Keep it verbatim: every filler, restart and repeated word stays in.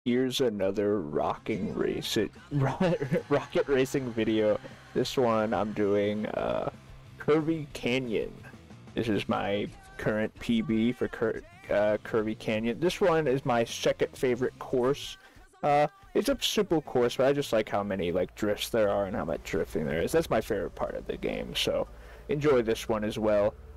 Here's another rocking race it rocket racing video. This one I'm doing uh, Curvy Canyon. This is my current P B for Cur uh, Curvy Canyon. This one is my second favorite course. Uh, it's a simple course, but I just like how many like drifts there are and how much drifting there is. That's my favorite part of the game. So enjoy this one as well.